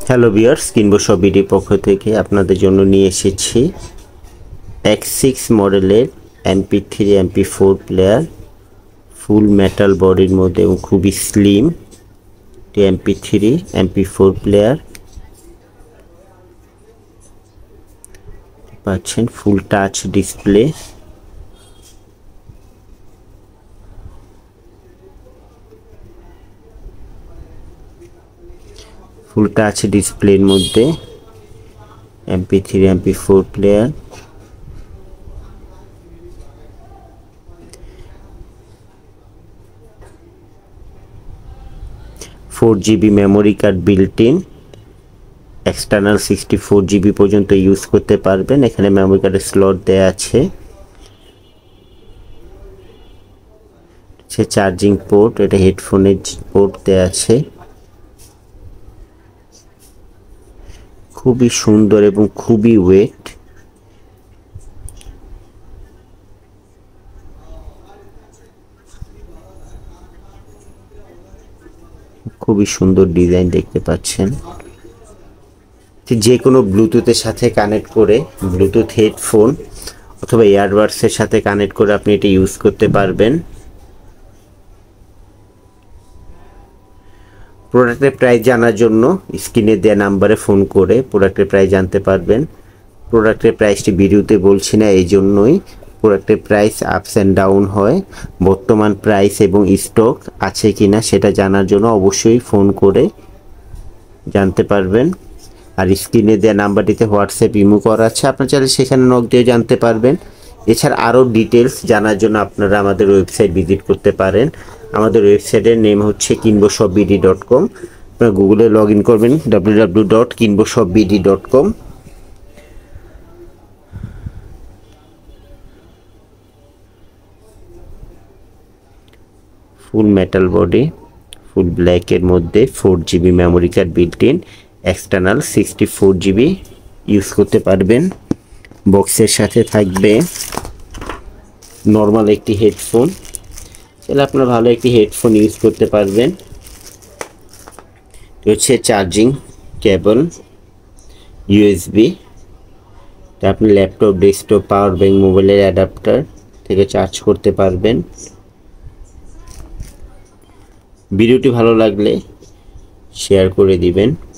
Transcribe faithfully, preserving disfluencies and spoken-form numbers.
Hello viewers, কিনবো সব বিডির পক্ষ থেকে আপনাদের জন্য নিয়ে এসেছি এক্স সিক্স মডেলের MP three MP four player full metal বডির মধ্যে এবং খুবই slim MP three MP four player পাচ্ছেন। Full touch display, full touch ডিসপ্লের মধ্যে MP three MP four player, four GB memory card built in, external sixty four GB পর্যন্ত use করতে পারবেন। এখানে মেমোরি কার্ডের স্লট দেওয়া আছে, চার্জিং পোর্ট, এটা হেডফোনের পোর্ট দেওয়া আছে। খুবই সুন্দর এবং খুবই ওয়েট, খুবই সুন্দর ডিজাইন দেখতে পাচ্ছেন। যে কোনো ব্লুটুথের সাথে কানেক্ট করে, ব্লুটুথ হেডফোন অথবা ইয়ারবাডসের সাথে কানেক্ট করে আপনি এটা ইউজ করতে পারবেন। প্রোডাক্টের প্রাইস জানার জন্য স্ক্রিনে দেওয়া নাম্বারে ফোন করে প্রোডাক্টের প্রাইস জানতে পারবেন। প্রোডাক্টের প্রাইসটি ভিডিওতে বলছি না, এই জন্যই প্রোডাক্টের প্রাইস আপস অ্যান্ড ডাউন হয়। বর্তমান প্রাইস এবং স্টক আছে কিনা সেটা জানার জন্য অবশ্যই ফোন করে জানতে পারবেন। আর স্ক্রিনে দেওয়া নাম্বারটিতে হোয়াটসঅ্যাপ ইমো করা আছে, আপনার চাইলে সেখানে নক দিয়ে জানতে পারবেন। এছাড়া আরও ডিটেলস জানার জন্য আপনারা আমাদের ওয়েবসাইট ভিজিট করতে পারেন। আমাদের ওয়েবসাইটের নেম হচ্ছে কিনবো সব বিডি ডট কম। আপনারা গুগলে লগ ইন করবেন ডাব্লিউ ডাব্লিউ ডাব্লিউ ডট কিনবো সব BD dot com. Full metal body, full ব্ল্যাকের মধ্যে four GB memory card built in, external sixty four GB use করতে পারবেন। বক্সের সাথে থাকবে নর্মাল একটি হেডফোন, তাহলে আপনারা ভালো একটি হেডফোন ইউজ করতে পারবেন। হচ্ছে চার্জিং কেবল, ইউএসবি, আপনি ল্যাপটপ, ডেস্কটপ, পাওয়ার ব্যাংক, মোবাইলের অ্যাডাপ্টার থেকে চার্জ করতে পারবেন। ভিডিওটি ভালো লাগলে শেয়ার করে দিবেন।